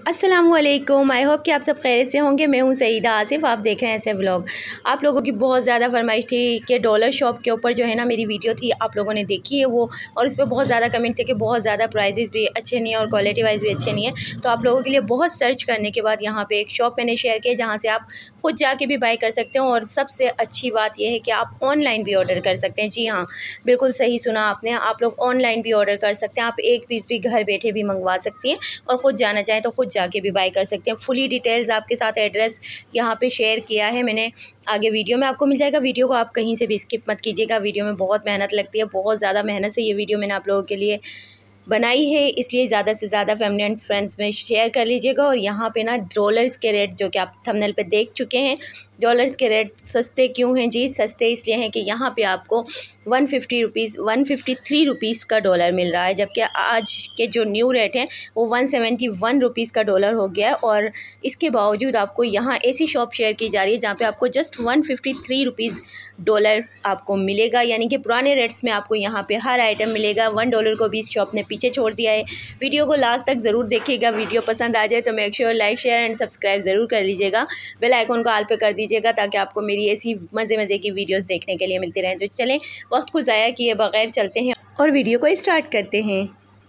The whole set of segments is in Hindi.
अस्सलामुअलैकुम। आई होप कि आप सब खैरियत से होंगे। मैं हूं सईदा आसिफ, आप देख रहे हैं ऐसे व्लॉग। आप लोगों की बहुत ज़्यादा फरमाइश थी कि डॉलर शॉप के ऊपर जो है ना मेरी वीडियो थी, आप लोगों ने देखी है वो, और इस पर बहुत ज़्यादा कमेंट थे कि बहुत ज़्यादा प्राइसेस भी अच्छे नहीं है और क्वालिटी वाइज भी अच्छे नहीं है। तो आप लोगों के लिए बहुत सर्च करने के बाद यहाँ पर एक शॉप मैंने शेयर किया जहाँ से आप खुद जाके भी बाय कर सकते हो, और सबसे अच्छी बात यह है कि आप ऑनलाइन भी ऑर्डर कर सकते हैं। जी हाँ, बिल्कुल सही सुना आपने, आप लोग ऑनलाइन भी ऑर्डर कर सकते हैं। आप एक पीस भी घर बैठे भी मंगवा सकती हैं, और ख़ुद जाना चाहें तो खुद जाके भी बाय कर सकते हैं। फुली डिटेल्स आपके साथ एड्रेस यहाँ पे शेयर किया है मैंने, आगे वीडियो में आपको मिल जाएगा। वीडियो को आप कहीं से भी स्किप मत कीजिएगा, वीडियो में बहुत मेहनत लगती है, बहुत ज़्यादा मेहनत से ये वीडियो मैंने आप लोगों के लिए बनाई है, इसलिए ज़्यादा से ज़्यादा फैमिली एंड फ्रेंड्स में शेयर कर लीजिएगा। और यहाँ पे ना डॉलर्स के रेट जो कि आप थंबनेल पे देख चुके हैं, डॉलर्स के रेट सस्ते क्यों हैं जी? सस्ते इसलिए हैं कि यहाँ पे आपको 153 रुपीज़ का डॉलर मिल रहा है, जबकि आज के जो न्यू रेट हैं वो 171 रुपीज़ का डॉलर हो गया है। और इसके बावजूद आपको यहाँ ऐसी शॉप शेयर की जा रही है जहाँ पे आपको जस्ट 153 रुपीज़ डॉलर आपको मिलेगा, यानी कि पुराने रेट्स में आपको यहाँ पे हर आइटम मिलेगा। $1 को भी इस शॉप ने पीछे छोड़ दिया है। वीडियो को लास्ट तक ज़रूर देखिएगा, वीडियो पसंद आ जाए तो make sure like share and subscribe ज़रूर कर लीजिएगा। बेल आइकॉन को ऑल पे कर दीजिएगा ताकि आपको मेरी ऐसी मज़े की वीडियोस देखने के लिए मिलती रहें। तो चलें, वक्त को ज़ाया किए बगैर चलते हैं और वीडियो को स्टार्ट करते हैं।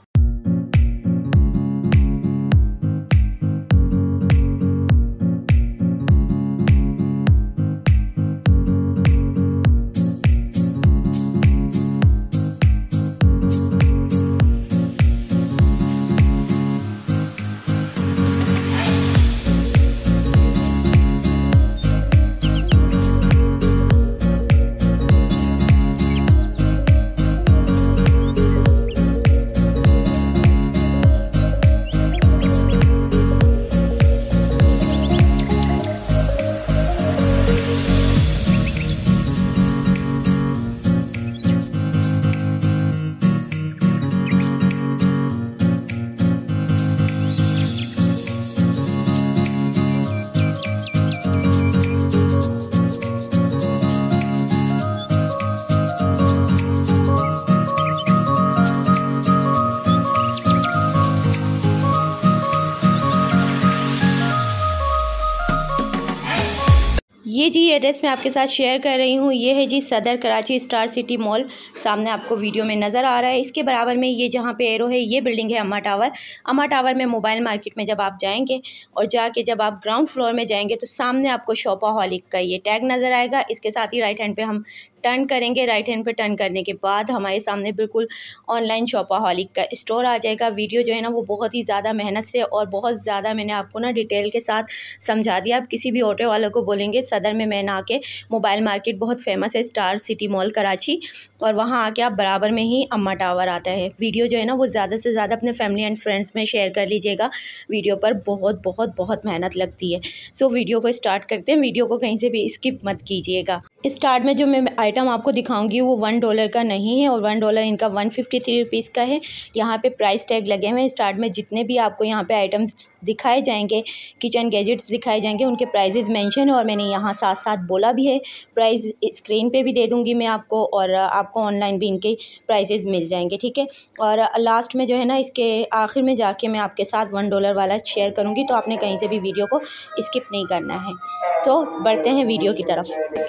ये जी एड्रेस मैं आपके साथ शेयर कर रही हूँ, ये है जी सदर कराची स्टार सिटी मॉल, सामने आपको वीडियो में नज़र आ रहा है। इसके बराबर में ये जहाँ पे एरो है ये बिल्डिंग है अम्मा टावर। अम्मा टावर में मोबाइल मार्केट में जब आप जाएंगे और जाके जब आप ग्राउंड फ्लोर में जाएंगे तो सामने आपको शॉपाहॉलिक का ये टैग नज़र आएगा। इसके साथ ही राइट हैंड पे हम टर्न करेंगे, राइट हैंड पे टर्न करने के बाद हमारे सामने बिल्कुल ऑनलाइन शॉपाहॉलिक का स्टोर आ जाएगा। वीडियो जो है ना वो बहुत ही ज़्यादा मेहनत से और बहुत ज़्यादा मैंने आपको ना डिटेल के साथ समझा दिया। आप किसी भी ऑटो वालों को बोलेंगे सदर में मैं ना आके, मोबाइल मार्केट बहुत फेमस है स्टार सिटी मॉल कराची, और वहाँ आके आप बराबर में ही अम्मा टावर आता है। वीडियो जो है ना वो ज़्यादा से ज़्यादा अपने फैमिली एंड फ्रेंड्स में शेयर कर लीजिएगा, वीडियो पर बहुत मेहनत लगती है। सो वीडियो को स्टार्ट करते हैं, वीडियो को कहीं से भी स्किप मत कीजिएगा। स्टार्ट में जो मैं आइटम आपको दिखाऊंगी वो $1 का नहीं है, और $1 इनका 153 रुपीज़ का है। यहाँ पे प्राइस टैग लगे हुए हैं। स्टार्ट में जितने भी आपको यहाँ पे आइटम्स दिखाए जाएंगे, किचन गैजेट्स दिखाए जाएंगे, उनके प्राइजेज़ मेंशन है, और मैंने यहाँ साथ साथ बोला भी है। प्राइस स्क्रीन पे भी दे दूँगी मैं आपको, और आपको ऑनलाइन भी इनके प्राइजेज़ मिल जाएंगे, ठीक है। और लास्ट में जो है ना इसके आखिर में जाके मैं आपके साथ $1 वाला शेयर करूँगी, तो आपने कहीं से भी वीडियो को स्किप नहीं करना है। सो बढ़ते हैं वीडियो की तरफ।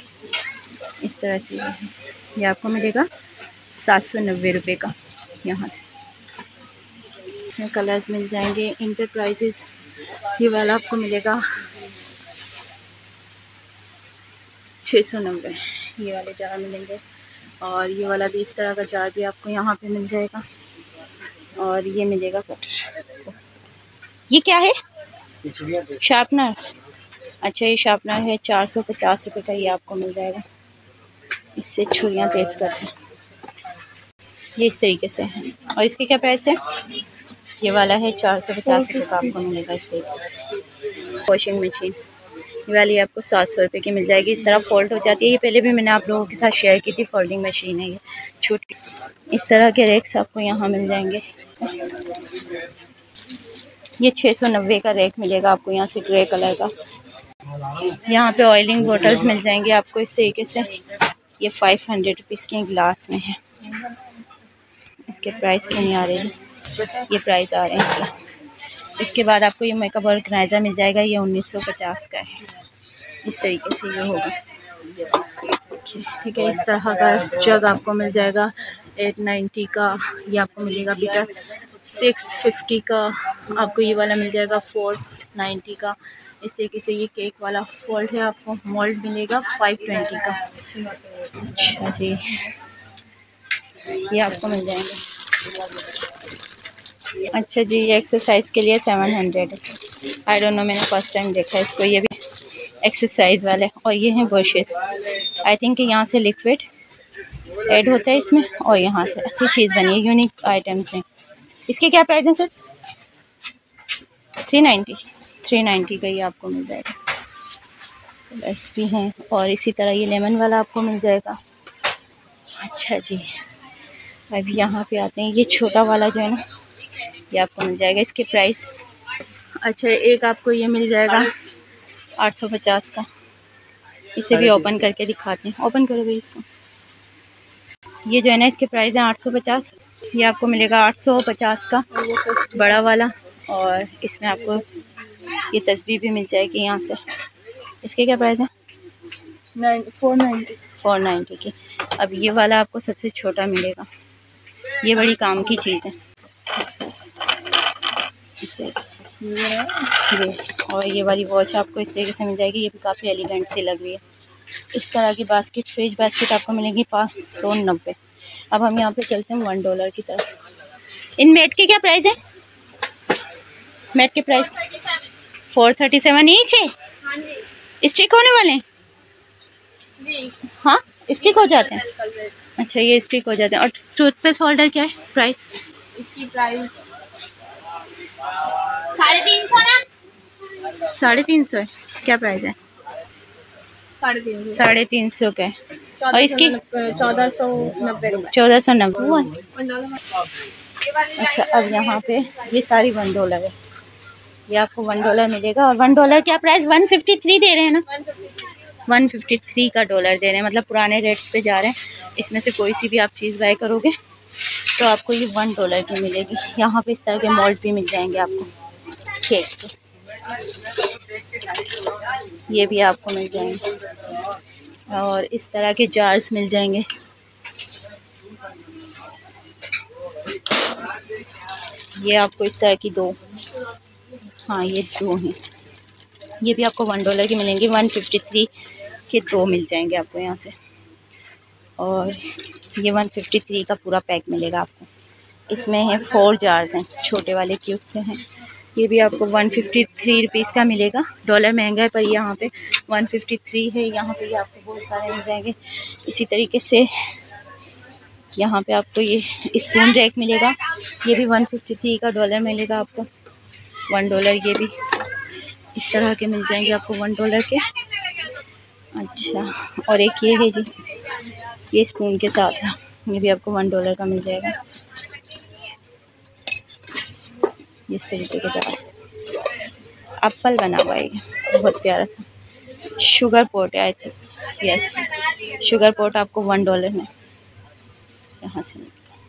इस तरह से ये आपको मिलेगा 790 रुपये का। यहाँ से इसमें कलर्स मिल जाएंगे, इन पे प्राइसेस। ये वाला आपको मिलेगा 690, ये वाले जार मिलेंगे, और ये वाला भी इस तरह का जार भी आपको यहाँ पे मिल जाएगा। और ये मिलेगा कटर। ये क्या है? शार्पनर। अच्छा, ये शार्पनर है 450 रुपये का, ये आपको मिल जाएगा। इससे छुरियाँ तेज करते हैं, ये इस तरीके से है। और इसके क्या प्राइस है? ये वाला है 450 रुपये का आपको मिलेगा इस तरीके से। वॉशिंग मशीन ये वाली आपको 700 रुपये की मिल जाएगी। इस तरह फोल्ड हो जाती है। ये पहले भी मैंने आप लोगों के साथ शेयर की थी, फोल्डिंग मशीन है ये छोटी। इस तरह के रैक्स आपको यहाँ मिल जाएंगे। ये 690 का रैक मिलेगा आपको यहाँ से, ग्रे कलर का। यहाँ पे ऑयलिंग बोटल्स मिल जाएंगे आपको इस तरीके से। ये 500 रुपीज़ के ग्लास में है। इसके प्राइस क्यों नहीं आ रहे हैं? ये प्राइस आ रहे हैं इसके। इसके बाद आपको ये मेकअप ऑर्गेनाइज़र मिल जाएगा, ये 1950 का है। इस तरीके से ये होगा, ठीक है। इस तरह का जग आपको मिल जाएगा 890 का। ये आपको मिलेगा बीटर 650 का। आपको ये वाला मिल जाएगा 490 का। इस तरीके से ये केक वाला फोल्ड है, आपको मोल्ड मिलेगा 520 का। अच्छा जी, ये आपको मिल जाएंगे। अच्छा जी, ये एक्सरसाइज के लिए 700 है। आई डोंट नो, मैंने फर्स्ट टाइम देखा है इसको। ये भी एक्सरसाइज वाले। और ये हैं ब्रशेस। आई थिंक यहाँ से लिक्विड ऐड होता है इसमें, और यहाँ से अच्छी चीज़ बनी है, यूनिक आइटम्स हैं। इसके क्या प्राइस हैं सर? 390 का ये आपको मिल जाएगा। कलर्स भी हैं, और इसी तरह ये लेमन वाला आपको मिल जाएगा। अच्छा जी, अभी यहाँ पे आते हैं, ये छोटा वाला जो है ना, ये आपको मिल जाएगा। इसके प्राइस, अच्छा एक आपको ये मिल जाएगा 850 का। इसे भी ओपन करके दिखाते हैं। ओपन करो भाई इसको। ये जो है ना, इसके प्राइस हैं 850। ये आपको मिलेगा 850 का बड़ा वाला। और इसमें आपको ये तस्बीह भी मिल जाएगी यहाँ से। इसके क्या प्राइस है? 490 की। अब ये वाला आपको सबसे छोटा मिलेगा। ये बड़ी काम की चीज़ है ये। और ये वाली वॉच आपको इस तरीके से मिल जाएगी। ये भी काफ़ी एलिगेंट सी लग रही है। इस तरह की बास्केट, फ्रिज बास्केट आपको मिलेंगी 590। अब हम यहाँ पे चलते हैं $1 की तरफ। इन मैट के क्या प्राइस है? मैट के प्राइस 437 ईच है। स्टिक होने वाले हैं? हाँ, स्टिक हो जाते हैं। अच्छा, ये स्टिक हो जाते हैं। और टूथपेस्ट होल्डर क्या है प्राइस? इसकी प्राइस 350 है। क्या प्राइस है? 350 का है। और इसकी 1490। अच्छा, अब यहाँ पे ये सारी $1 है। ये आपको $1 मिलेगा। और $1 क्या प्राइस? 153 दे रहे हैं ना? 153 का डॉलर दे रहे हैं, मतलब पुराने रेट्स पे जा रहे हैं। इसमें से कोई सी भी आप चीज़ बाय करोगे तो आपको ये $1 की मिलेगी। यहाँ पे इस तरह के मोल्ड भी मिल जाएंगे आपको केक के, ये भी आपको मिल जाएंगे। और इस तरह के जार्स मिल जाएंगे। ये आपको इस तरह की 2, हाँ ये 2 हैं। ये भी आपको $1 की मिलेंगी। 153 के 2 मिल जाएंगे आपको यहाँ से। और ये 153 का पूरा पैक मिलेगा आपको। इसमें है 4 जार्स हैं, छोटे वाले क्यूब से हैं। ये भी आपको 153 रुपीज़ का मिलेगा। डॉलर महंगा है पर यहाँ पे 153 है। यहाँ पे आपको बहुत सारे मिल जाएंगे। इसी तरीके से यहाँ पे आपको ये स्पून रैक मिलेगा। ये भी 153 का डॉलर मिलेगा आपको। $1 ये भी इस तरह के मिल जाएंगे आपको $1 के। अच्छा, और एक ये है जी, ये स्पून के साथ है। ये भी आपको $1 का मिल जाएगा। इस तरीके के जार्स, एप्पल बना हुआ है, बहुत प्यारा सा। शुगर पोट है I think, yes sugar pot आपको $1 में यहाँ से।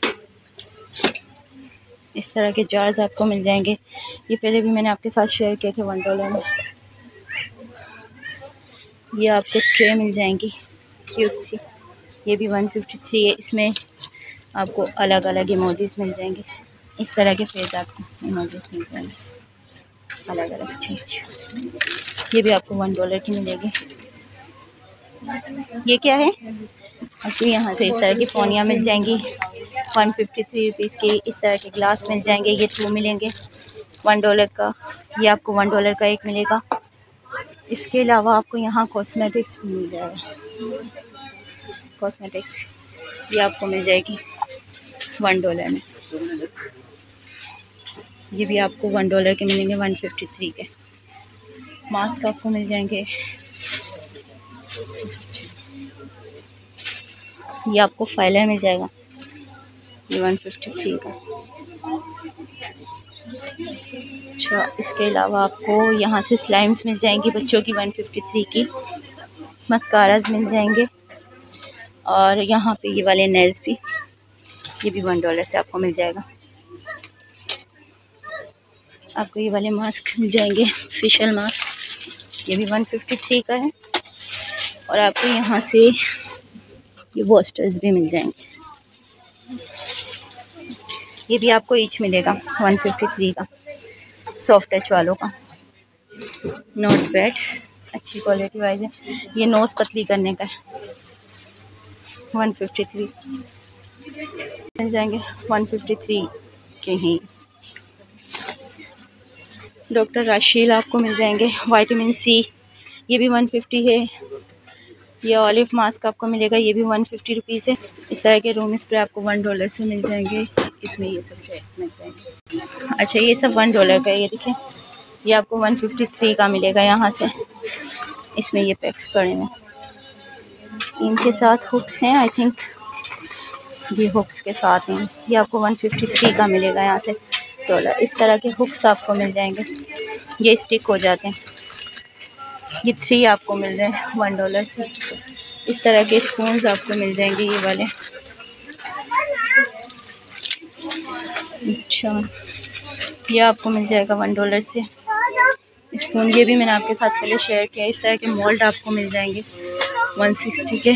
इस तरह के जार्स आपको मिल जाएंगे। ये पहले भी मैंने आपके साथ शेयर किए थे $1 में। ये आपको ट्रे मिल जाएंगी क्यूट सी। ये भी 153 है। इसमें आपको अलग अलग इमोजीज मिल जाएंगे। इस तरह के फेस आपको इमोजीज मिल जाएंगे अलग अलग चीज। ये भी आपको $1 की मिलेगी। ये क्या है? आपको यहाँ से इस तरह की फोनियाँ मिल जाएंगी 153 रुपीज़ की। इस तरह के ग्लास मिल जाएंगे। ये 2 मिलेंगे $1 का। ये आपको $1 का एक मिलेगा। इसके अलावा आपको यहाँ कॉस्मेटिक्स भी मिल जाएगा। कॉस्मेटिक्स ये आपको मिल जाएगी $1 में। ये भी आपको $1 के मिलेंगे 153 के। मास्क आपको मिल जाएंगे। ये आपको फाइलर मिल जाएगा, ये 153 का। अच्छा, इसके अलावा आपको यहाँ से स्लाइम्स मिल जाएंगी बच्चों की 153 की। मस्काराज मिल जाएंगे। और यहाँ पे ये वाले नेल्स भी, ये भी $1 से आपको मिल जाएगा। आपको ये वाले मास्क मिल जाएंगे, फेशियल मास्क, ये भी 153 का है। और आपको यहाँ से ये बूस्टर्स भी मिल जाएंगे, ये भी आपको ईच मिलेगा 153 का, सॉफ्ट टच वालों का, नॉट बैड, अच्छी क्वालिटी वाइज है। ये नोज़ पतली करने का है, 153 मिल जाएंगे, 153 के ही। डॉक्टर राशील आपको मिल जाएंगे, विटामिन सी, ये भी 150 है। ये ऑलिव मास्क आपको मिलेगा, ये भी 150 रुपीज़ है। इस तरह के रूम स्प्रे आपको $1 से मिल जाएंगे। इसमें ये सब मिल जाएंगे। अच्छा, ये सब $1 का है, ये देखिए, ये आपको 153 का मिलेगा यहाँ से। इसमें ये पैक्स पड़े हैं, इनके साथ हुक्स हैं, आई थिंक ये हुक्स के साथ हैं। ये आपको 153 का मिलेगा यहाँ से $1। इस तरह के हुक्स आपको मिल जाएंगे, ये स्टिक हो जाते हैं। ये 3 आपको मिल रहे हैं $1 से। इस तरह के स्पून्स आपको मिल जाएंगे, ये वाले। अच्छा, ये आपको मिल जाएगा $1 से स्पून। ये भी मैंने आपके साथ पहले शेयर किया। इस तरह के मोल्ड आपको मिल जाएंगे 160 के,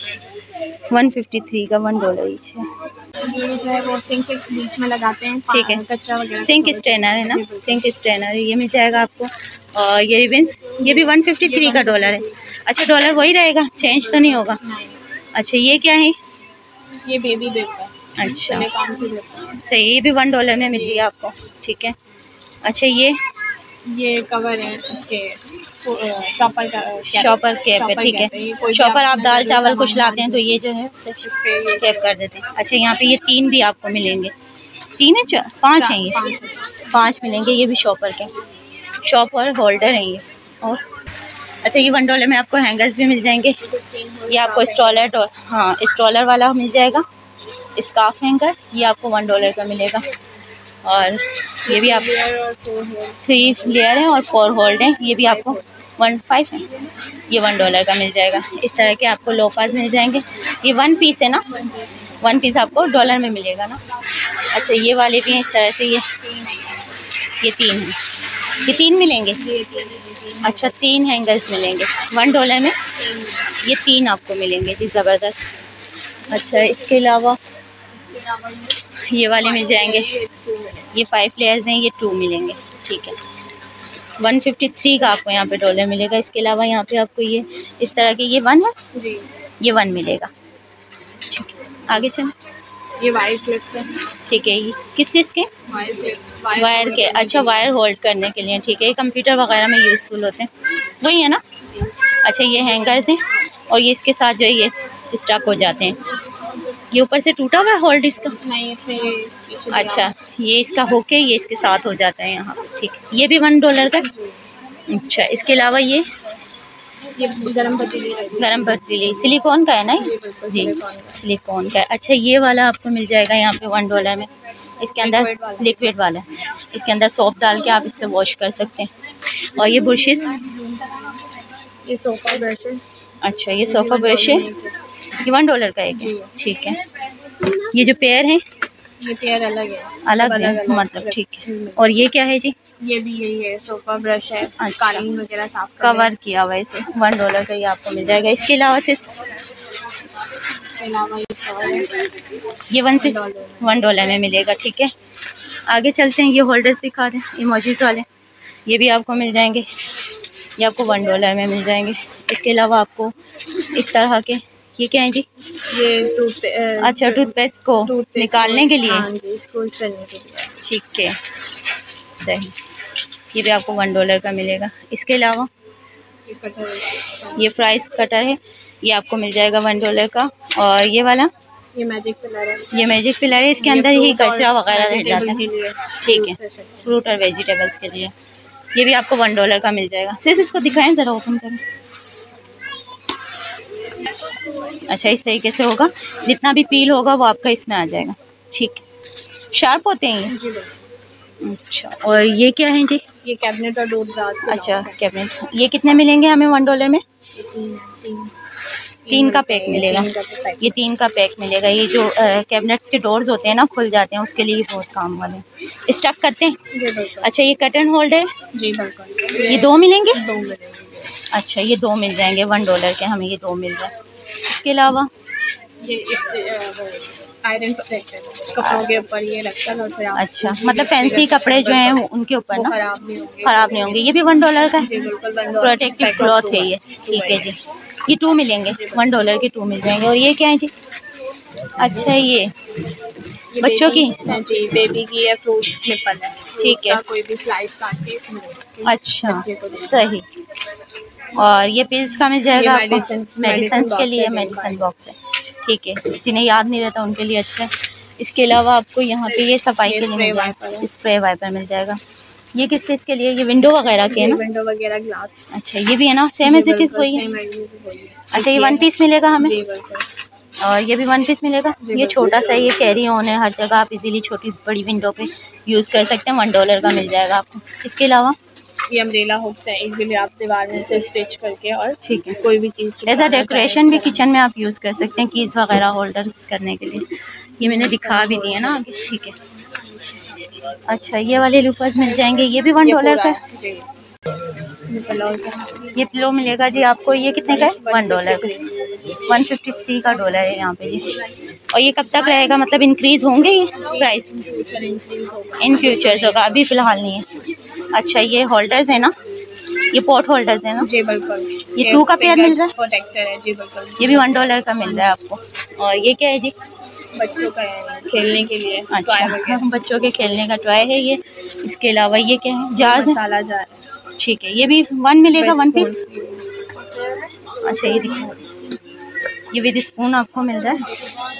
153 का, $1 ईच है। ये जो है वो सिंक के बीच में लगाते हैं, ठीक है, कचरा वगैरह। सिंक स्ट्रेनर है ना, सिंक स्ट्रेनर, ये मिल जाएगा आपको। और ये रिबन्स, ये भी 153 का $1 है। अच्छा, $1 वही रहेगा, चेंज तो नहीं होगा? अच्छा, ये क्या है? ये बेबी बेब का। अच्छा, सही, ये भी $1 में मिल रही है आपको, ठीक है। अच्छा, ये कवर है उसके, शॉपर कैप है, ठीक है। शॉपर आप दाल चावल कुछ लाते हैं तो ये जो है उससे कैप कर देते हैं। अच्छा, यहाँ पे ये 3 भी आपको मिलेंगे, 3 है, 5 हैं, ये 5 मिलेंगे। ये भी शॉपर के, शॉपर होल्डर हैं ये। और अच्छा, ये $1 में आपको हैंगर्स भी मिल जाएंगे। ये आपको स्ट्रॉलर, हाँ, स्ट्रॉलर वाला मिल जाएगा, स्कार्फ हैंगर, ये आपको $1 का मिलेगा। और ये भी आप 3 लेयर है और 4 होल्ड है, ये भी आपको 1.5 है, ये $1 का मिल जाएगा। इस तरह के आपको लोफाज मिल जाएंगे। ये 1 पीस है ना, 1 पीस आपको $1 में मिलेगा ना। अच्छा, ये वाले भी हैं इस तरह से, ये 3 हैं, ये 3 मिलेंगे। अच्छा, 3 हैंगर्स मिलेंगे $1 में, ये 3 आपको मिलेंगे जी, ज़बरदस्त। अच्छा, इसके अलावा ये वाले मिल जाएंगे, ये 5 लेयर्स हैं, ये 2 मिलेंगे, ठीक है। 153 का आपको यहाँ पे $1 मिलेगा। इसके अलावा यहाँ पे आपको ये इस तरह के, ये 1 है, ये 1 मिलेगा, ठीक है। आगे चलें, ये वायर क्लिप्स है, ठीक है। ये किस चीज़ के? वायर के। अच्छा, वायर होल्ड करने के लिए, ठीक है। ये कंप्यूटर वगैरह में यूज़फुल होते हैं, वही है ना। अच्छा, ये हैंगर्स हैं और ये इसके साथ जो है ये स्टक हो जाते हैं। ये ऊपर से टूटा हुआ है होल्ड इसका? नहीं, इसमें अच्छा, ये इसका हुक है, ये इसके साथ हो जाता है यहाँ, ठीक है। ये भी $1 का। अच्छा, इसके अलावा ये गरम पतीली सिलिकॉन का है ना जी, सिलिकॉन का है। अच्छा, ये वाला आपको मिल जाएगा यहाँ पे $1 में। इसके अंदर लिक्विड वाला है, इसके अंदर सोप डाल के आप इससे वॉश कर सकते हैं। और ये ब्रशेस, ये सोफा ब्रश है। अच्छा, ये सोफा ब्रश है, ये $1 का एक है, ठीक है। ये जो पेयर है, ये पेयर अलग है मतलब, ठीक है। और ये क्या है जी? ये भी यही है, सोफा ब्रश है। अच्छा, कालीन वगैरह साफ कवर किया हुआ है इसे, $1 का ये आपको मिल जाएगा। इसके अलावा से ये $1 में मिलेगा, ठीक है। आगे चलते हैं, ये होल्डर्स दिखा दें, इमोजीज वाले, ये भी आपको मिल जाएंगे, ये आपको $1 में मिल जाएंगे। इसके अलावा आपको इस तरह के, ये क्या है जी? ये अच्छा, टूथपेस्ट को निकालने के लिए, हाँ जी, इसको यूज़ करने के लिए, ठीक है, सही। ये भी आपको $1 का मिलेगा। इसके अलावा ये फ्राइज कटर है, ये आपको मिल जाएगा $1 का। और ये वाला, ये मैजिक पिलर है, ये मैजिक पिलर है, इसके अंदर ही कचरा वगैरह रह जाता है, ठीक है, फ्रूट और वेजिटेबल्स के लिए। ये भी आपको $1 का मिल जाएगा। सिर्फ इसको दिखाएं, ज़रा ओपन करें। अच्छा, इस तरीके से होगा, जितना भी पील होगा वो आपका इसमें आ जाएगा, ठीक है। शार्प होते हैं ये? अच्छा, और ये क्या है जी? ये कैबिनेट और डोर ग्लास। अच्छा, कैबिनेट, ये कितने मिलेंगे हमें $1 में? 3 का पैक मिलेगा। ये 3 का पैक मिलेगा। ये जो कैबिनेट्स के डोर्स होते हैं ना, खुल जाते हैं, उसके लिए ये बहुत काम वाले हैं। स्टक करते हैं। अच्छा, ये कर्टन होल्डर जी बिल्कुल। ये 2 मिलेंगे? 2 मिलेंगे। अच्छा, ये 2 मिल जाएंगे $1 के, हमें ये 2 मिल जाए। इसके अलावा ये आयरन प्रोटेक्टर कपड़ों के ऊपर ये लगता है। फिर अच्छा, मतलब फैंसी कपड़े जो हैं उनके ऊपर ना ख़राब नहीं होंगे। ये भी $1 का है, प्रोटेक्टिव क्लॉथ है ये। ठीक है जी, ये 2 मिलेंगे, $1 के 2 मिल जाएंगे। और ये क्या है जी? अच्छा, ये बच्चों की जी, बेबी की है, फ्रूट निपल है। ठीक है, कोई भी स्लाइस काट के इसमें। अच्छा सही। और ये पिल्स का मिल जाएगा आपको, मेडिसिन के लिए मेडिसिन बॉक्स है। ठीक है, जिन्हें याद नहीं रहता उनके लिए अच्छा है। इसके अलावा आपको यहाँ पे ये सफाई के लिए मिल जाएगा, स्प्रे वाइपर मिल जाएगा। ये किस चीज़ के लिए? ये विंडो वगैरह के है ना? विंडो वगैरह ग्लास। अच्छा, ये भी है ना, सेम एज इट इज़ वही है। अच्छा, ये 1 पीस मिलेगा हमें, और ये भी 1 पीस मिलेगा। ये छोटा सा, ये कैरी ऑन है, हर जगह आप इजीली छोटी बड़ी विंडो पे यूज़ कर सकते हैं। $1 का मिल जाएगा आपको। इसके अलावा ये अम्ब्रेला हुक्स है, इजीली आप दीवार में से स्टिच करके, और ठीक है, कोई भी चीज़ एज अ डेकोरेशन भी किचन में आप यूज़ कर सकते हैं, कीज़ वगैरह होल्डर करने के लिए। ये मैंने दिखा भी दिया ना आगे। ठीक है, अच्छा, ये वाले लूपर्स मिल जाएंगे, ये भी $1 का है। ये पिलो मिलेगा जी आपको, ये कितने का है? $1 का। 153 का डॉलर है यहाँ पे जी। और ये कब तक रहेगा, मतलब इंक्रीज़ होंगे ये प्राइस? इन फ्यूचर होगा, अभी फ़िलहाल नहीं है। अच्छा, ये होल्डर्स है ना, ये पॉट होल्डर्स है ना? जी बिल्कुल। ये 2 का पेयर मिल रहा है, प्रोटेक्टर है। जी बिल्कुल। ये भी $1 का मिल रहा है आपको। और ये क्या है जी? बच्चों का है, खेलने के लिए। अच्छा, बच्चों के खेलने का टॉय है ये। इसके अलावा ये क्या है? जार्स है, मसाला जार। ठीक है, ये भी 1 मिलेगा, 1 पीस। अच्छा, ये दिखा, ये विद स्पून आपको मिल रहा है।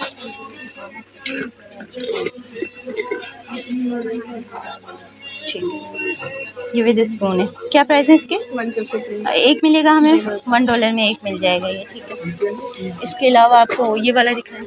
ठीक है, ये विद स्पून है। क्या प्राइस है इसके? 153। एक मिलेगा हमें, $1 में एक मिल जाएगा ये। ठीक है, इसके अलावा आपको ये वाला दिखाएं,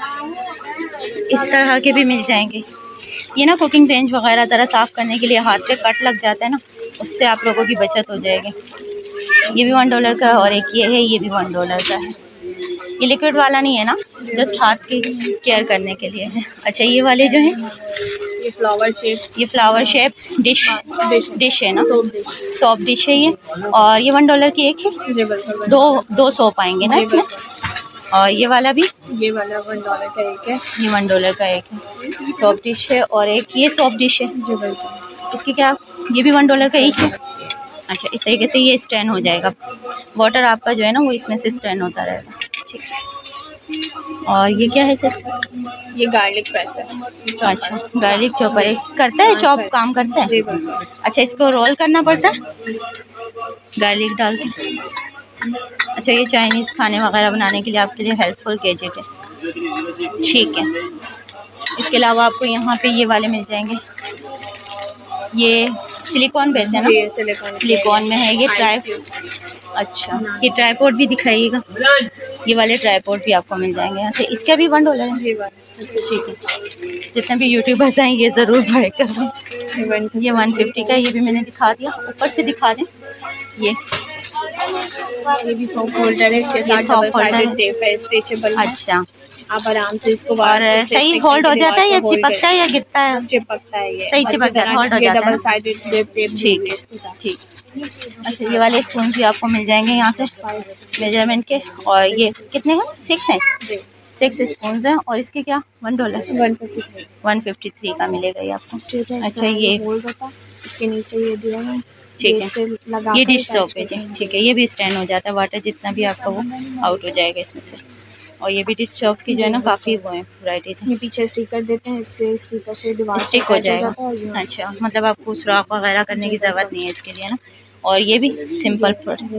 इस तरह के भी मिल जाएंगे। ये ना कुकिंग रेंज वगैरह तरह साफ़ करने के लिए हाथ पे कट लग जाता है ना, उससे आप लोगों की बचत हो जाएगी। ये भी $1 का है, और एक ये है, ये भी $1 का है। ये लिक्विड वाला नहीं है ना, जस्ट हाथ की केयर करने के लिए है। अच्छा, ये वाले जो हैं, ये फ्लावर शेप डिश है ना, सोप डिश है ये। और ये $1 की एक है, दो सोप आएंगे ना इसमें। और ये वाला भी, ये वाला $1 का एक है। ये $1 का एक है, सोप डिश है। और एक ये सोप डिश है, इसकी क्या? ये भी $1 का एक है। अच्छा, इस तरीके से ये स्टैंड हो जाएगा, वाटर आपका जो है ना वो इसमें से स्टैंड होता रहेगा। ठीक है, और ये क्या है सर? ये गार्लिक प्रेस है। अच्छा, गार्लिक चॉपर है, करता है चॉप, काम करता है। अच्छा, इसको रोल करना पड़ता है गार्लिक डाल के। अच्छा, ये चाइनीज़ खाने वगैरह बनाने के लिए आपके लिए हेल्पफुल गैजेट है। ठीक है, इसके अलावा आपको यहाँ पे ये वाले मिल जाएंगे, ये सिलिकॉन बेस है ना, सिलिकॉन में है ये अच्छा, ये ट्राईपॉड भी दिखाइएगा, ये वाले ट्राईपॉड भी आपको मिल जाएंगे यहाँ से। इसका भी $1 है। ठीक है, जितने भी यूट्यूबर्स हैं ये ज़रूर बाय करें। ये 150 का, ये भी मैंने दिखा दिया। ऊपर से दिखा दें, ये भी सॉफ्ट होल्डर है, इसके साथ डबल साइडेड टेप है, स्ट्रेचेबल। अच्छा, आप आराम से इसको और सही होल्ड हो जाता है या चिपकता है या गिरता है? चिपकता है, ये सही चिपकता है, होल्ड हो जाता है। डबल साइडेड टेप ठीक है इसके साथ। ठीक, अच्छा, ये वाले स्पून भी आपको मिल जाएंगे यहाँ से मेजरमेंट के। और ये कितने हैं? 6 हैं, 6 स्पून हैं। और इसके क्या? $1 153 का मिलेगा ये आपको। अच्छा, ये इसके नीचे ये दिया है, ठीक है, ये डिश सोप है जी। ठीक है, ये भी स्टैंड हो जाता है, वाटर जितना भी आपका वो आउट हो जाएगा इसमें से। और ये भी डिश सोप की जो है ना काफ़ी वो है वैराइटीज है। ये पीछे स्टिकर देते हैं, इससे स्टिकर से दीवार स्टिक हो जाएगा। अच्छा, मतलब आपको सुराख वगैरह करने की ज़रूरत नहीं है इसके लिए ना। और ये भी सिंपल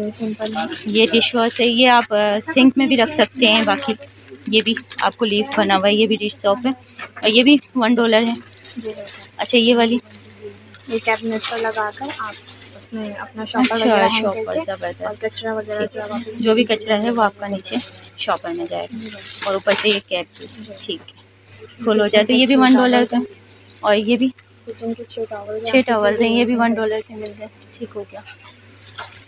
ये डिश वॉश है, ये आप सिंक में भी रख सकते हैं। बाकी ये भी आपको लीफ बना हुआ है, ये भी डिश सोप है, और ये भी $1 है। अच्छा, ये वाली ये कैबिनेट पर लगाकर आप उसमें अपना शॉपर और कचरा वगैरह जो भी कचरा है वो आपका नीचे शॉपर में जाएगा। और ऊपर से ये कैप, ठीक है, फुल हो जाए तो ये भी $1 का। और ये भी किचन के 6 टॉवल्स हैं, ये भी $1 के मिल गए। ठीक हो गया।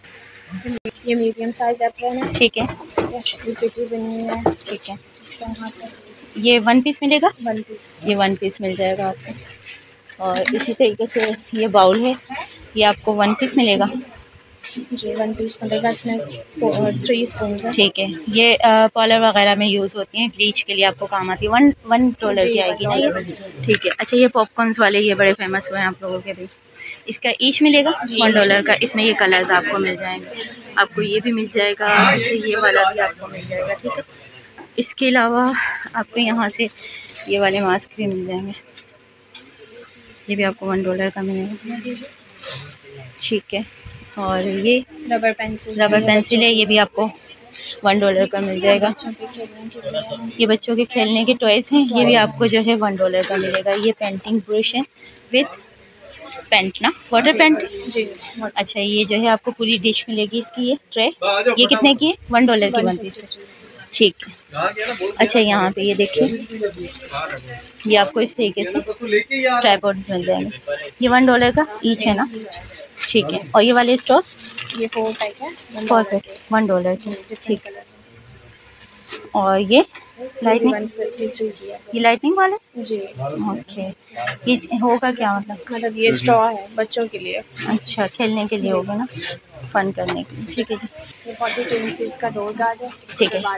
ये मीडियम साइज एप्रन है। ठीक है, ये चिट्टी बनी हुई है। ठीक है। यहाँ से ये 1 पीस मिलेगा? 1 पीस। ये 1 पीस मिल जाएगा आपको। और इसी तरीके से ये बाउल है, ये आपको 1 पीस मिलेगा। जी 1 पीस मिलेगा। इसमें 3 स्पून है। ठीक है। ये पार्लर वगैरह में यूज़ होती हैं, ब्लीच के लिए आपको काम आती है। $1 की आएगी ना ये? ठीक है। अच्छा, ये पॉपकॉर्न्स वाले ये बड़े फेमस हुए हैं आप लोगों के बीच। इसका ईच मिलेगा $1 का। इसमें ये कलर्स आपको मिल जाएंगे। आपको ये भी मिल जाएगा। अच्छा, ये वाला भी आपको मिल जाएगा। ठीक है। इसके अलावा आपको यहाँ से ये वाले मास्क भी मिल जाएंगे, ये भी आपको $1 का मिलेगा। ठीक है। और ये रबर पेंसिल है, ये भी आपको $1 का मिल जाएगा। ये बच्चों के खेलने के टॉयज़ हैं, ये भी आपको जो है $1 का मिलेगा। ये पेंटिंग ब्रश है विथ पेंट ना, वाटर पेंट जी। अच्छा, ये जो है आपको पूरी डिश मिलेगी इसकी। ये ट्रे, ये कितने की है? $1 की 1 पीस है। ठीक है। अच्छा, यहाँ पे ये देखिए, ये आपको इस तरीके से ट्राइपॉड मिल जाएंगे। ये $1 का ईच है ना? ठीक है। और ये वाले स्टॉस? ये 4 पैक है, $1 की। ठीक है। और ये लाइटनिंग, ये लाइटनिंग वाले जी। ओके। ये होगा क्या मतलब? ये स्ट्रॉ है बच्चों के लिए। अच्छा, खेलने के लिए होगा ना, फन करने के लिए। ठीक है जी। ये 42 इंच का डोर गार्ड है। ठीक है।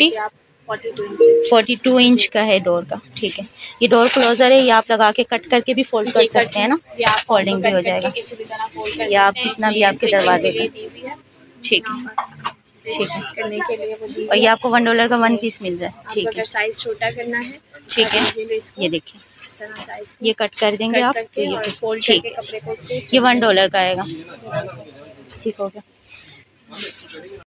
42 इंच का है डोर का। ठीक है। ये डोर क्लोजर है, ये आप लगा के कट करके भी फोल्ड कर सकते हैं ना, फोल्डिंग भी हो जाएगा। या आप जितना भी आपके दरवाजे का। ठीक है। ठीक है। करने के लिए और ये आपको $1 का 1 पीस मिल रहा है। ठीक है। अगर साइज छोटा करना है ठीक है। ये देखिए, ये कट कर देंगे आप तो ये ठीक है। ये $1 का आएगा। ठीक हो गया।